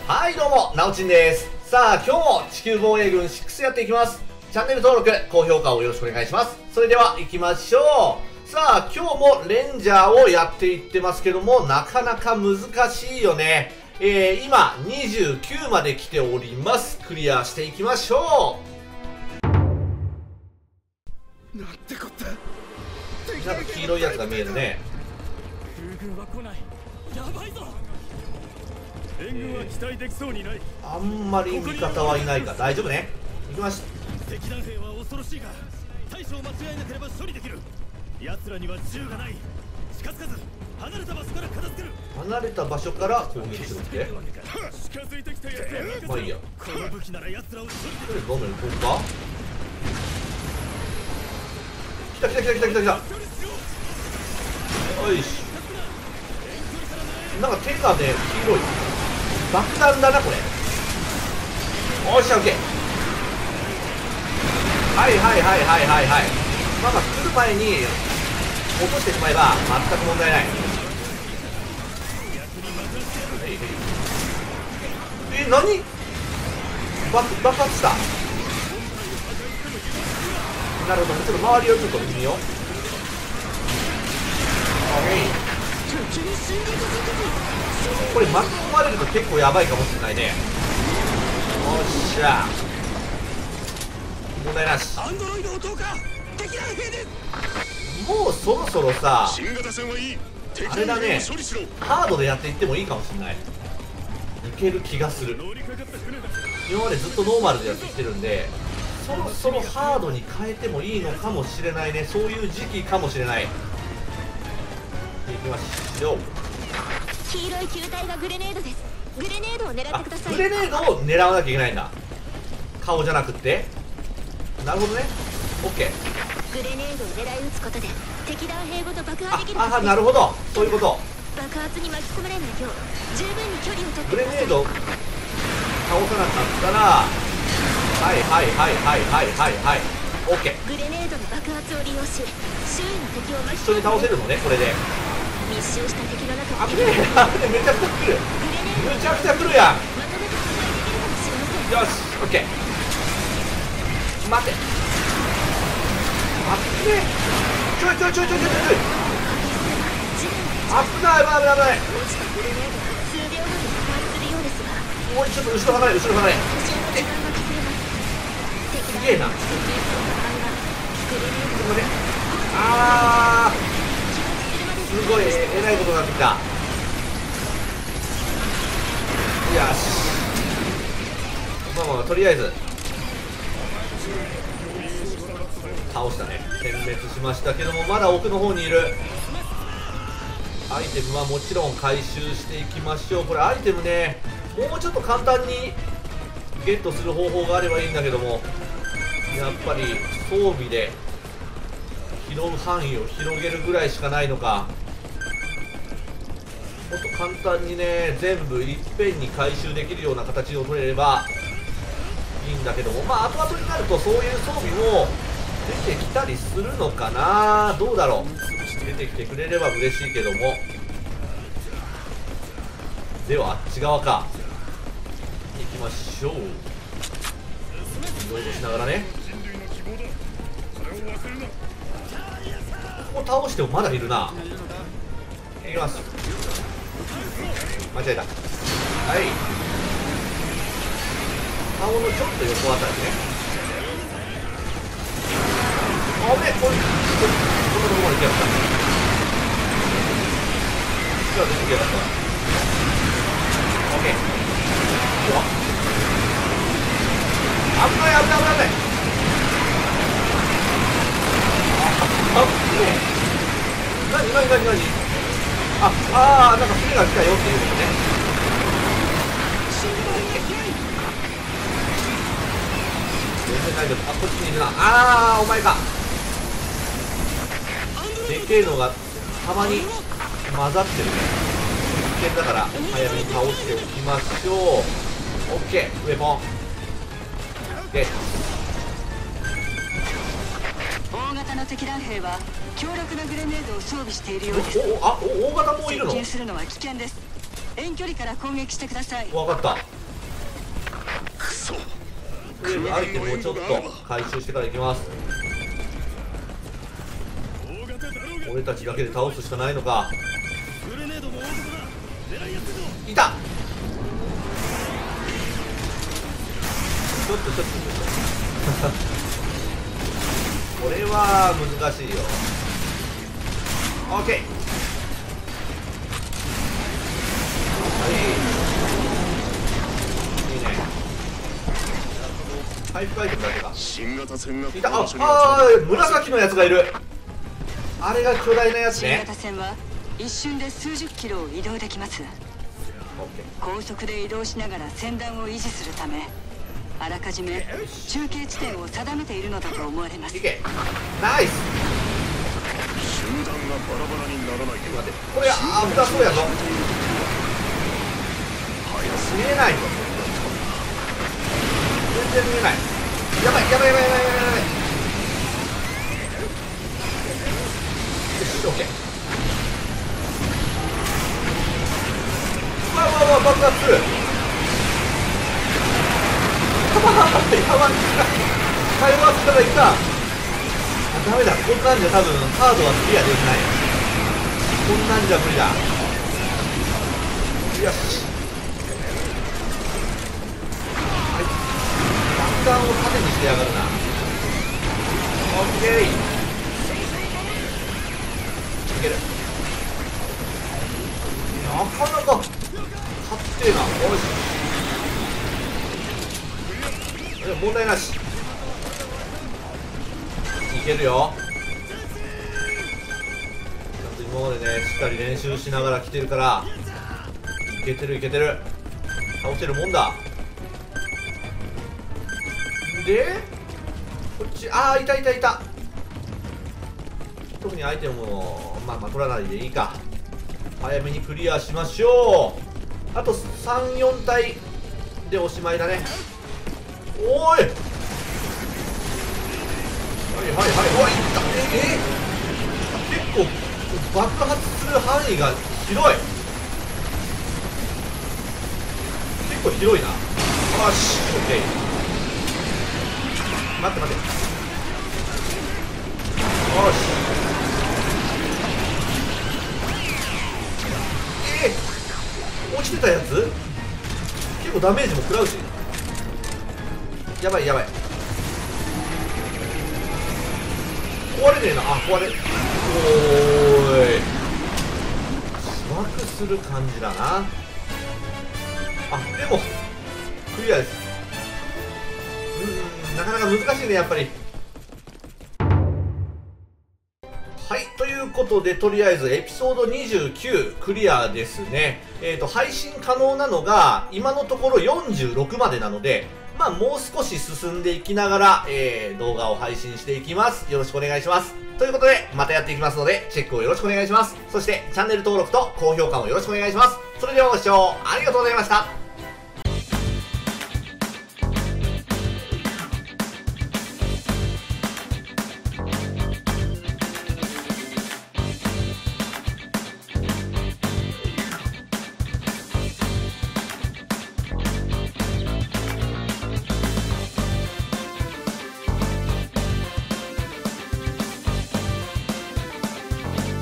はいどうも、なおちんです。さあ、今日も地球防衛軍6やっていきます。チャンネル登録、高評価をよろしくお願いします。それでは行きましょう。さあ、今日もレンジャーをやっていってますけども、なかなか難しいよね。今、29まで来ております。クリアしていきましょう。なんてこった。 なんか黄色いやつが見えるね。 空軍は来ない。やばいぞ。援軍は期待できそうにない。 あんまり味方はいないか。大丈夫ね。行きました。 敵団兵は恐ろしいが、対処を間違えなければ処理できる。奴らには銃がない。近づかず離れた場所から片付ける。 離れた場所から攻撃するって。 近づいてきた奴ら。 まあいいや。 この武器なら奴らを処理できる。 どんどん行こうか。来た来た来た来た来た来た。よいし。なんか手がね、黄色い。爆弾だな、これ。おっしゃ、オッケー。はいはいはいはいはいはい。まあまあ、来る前に落としてしまえば全く問題ない。何爆発した。なるほど、ちょっと周りをちょっと見よう。オッケー。これ巻き込まれると結構やばいかもしれないね。よっしゃ、問題なし。もうそろそろさ、あれだね、ハードでやっていってもいいかもしれない。いける気がする。今までずっとノーマルでやってきてるんで、そろそろハードに変えてもいいのかもしれないね。そういう時期かもしれない。いきましょう。 黄色い球体がグレネードです。グレネードを狙ってください。 グレネードを狙わなきゃいけないんだ。顔じゃなくって。なるほどね。オッケー。 グレネードを狙い撃つことで敵団兵ごと爆破できる。 あ、なるほど、そういうこと。 爆発に巻き込まれないよう十分に距離を取ってグレネード倒さなかったら、はいはいはいはいはいはいはい、オッケー。 グレネードの爆発を利用し周囲の敵を巻き一緒に倒せるのね、これで。 密集した敵の中あぶねえ、あぶねえ、めちゃくちゃ来る。めちゃくちゃ来るやん。 まとめて破壊できるかもしれません。 よし、オッケー。待て。あぶねえ。ちょいちょいちょいちょいちょいちょい。危ない危ない危ない危ない。 落ちたグレネードは数秒後に爆発するようですが、 おい、ちょっと後ろ離れ後ろ離れ。 補充の時間がかかります。敵団すげえな。 兵が接近する場合はグレネードここで、あー、すごいえらいことになってきた。よし、まあまあとりあえず倒したね。殲滅しましたけども、まだ奥の方にいる。アイテムはもちろん回収していきましょう。これアイテムね、もうちょっと簡単にゲットする方法があればいいんだけども、やっぱり装備で拾う範囲を広げるぐらいしかないのか。もっと簡単にね、全部いっぺんに回収できるような形を取れればいいんだけども、まあ後々になるとそういう装備も出てきたりするのかな。どうだろう。出てきてくれれば嬉しいけども。ではあっち側か、行きましょう。いろいろしながらね。ここ倒してもまだいるな。いきます。間違えた。はい、顔のちょっと横あたりね。あべ、こんなとこまで来やがった。じゃあ出てきやがった。オッケー。うわ、危ない危ない危ない危ない。あっねえ、何何何何。なんか船が来たよっていうことね。全然大丈夫。こっちにいるな。お前か。でけえのがたまに混ざってるね。危険だから早めに倒しておきましょう。オッケー、ウェポン。で、 大型の敵団兵は強力なグレネードを装備しているようです。 大型もいるの？ 接近するのは危険です。 遠距離から攻撃してください。 分かった。 クソ。 とりあえずアイテムをちょっと回収してから行きます。 大型だろうが。 俺たちだけで倒すしかないのか。 グレネードも大型だ。狙いやすいぞ。 いた。ちょっとこれは難しいよ。オッケー。いいね。回復アイテムだけか。 新型戦がいた。紫のやつがいる。あれが巨大なやつ新ね。 型船は一瞬で数十キロを移動できます。 オッケ高速で移動しながら船団を維持するため、あらかじめ中継地点を定めているのだと思われます。 ー。いけ。ナイス。 集団がバラバラにならないよう待って、これ危なそうやぞ。見えないぞ。全然見えない。やばい。よし、オッケー。わ爆発する。やばい。会話したらいった。ダメだ。こんなんじゃ多分カードはクリアできない。こんなんじゃ無理だ。よし。爆弾を盾にしてやがるな。オッケー。いける。なかなかかってえな。よし。問題なし。いけるよ。ちゃんと今までねしっかり練習しながら来てるからいけてる。倒せるもんだ。でこっち、いた。特にアイテムも取らないでいいか。早めにクリアしましょう。あと 3,4 体でおしまいだね。おい、はい、おい、いった。結構爆発する範囲が広い。結構広いな。よし、オッケー。待って。よし。落ちてたやつ結構ダメージも食らうし。やばい。壊れねえな。壊れ。おーい。しばくする感じだな。でもクリアです。なかなか難しいね、やっぱり。はい、ということで、とりあえずエピソード29クリアですね。配信可能なのが今のところ46までなので、もう少し進んでいきながら、動画を配信していきます。よろしくお願いします。ということで、またやっていきますので、チェックをよろしくお願いします。そして、チャンネル登録と高評価もよろしくお願いします。それではご視聴ありがとうございました。